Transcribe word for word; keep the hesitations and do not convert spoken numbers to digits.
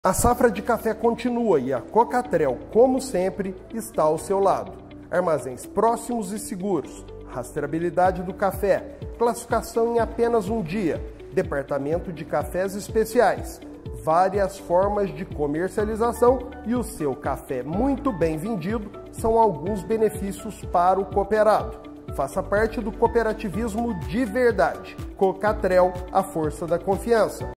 A safra de café continua e a Cocatrel, como sempre, está ao seu lado. Armazéns próximos e seguros, rastreabilidade do café, classificação em apenas um dia, departamento de cafés especiais, várias formas de comercialização e o seu café muito bem vendido são alguns benefícios para o cooperado. Faça parte do cooperativismo de verdade. Cocatrel, a força da confiança.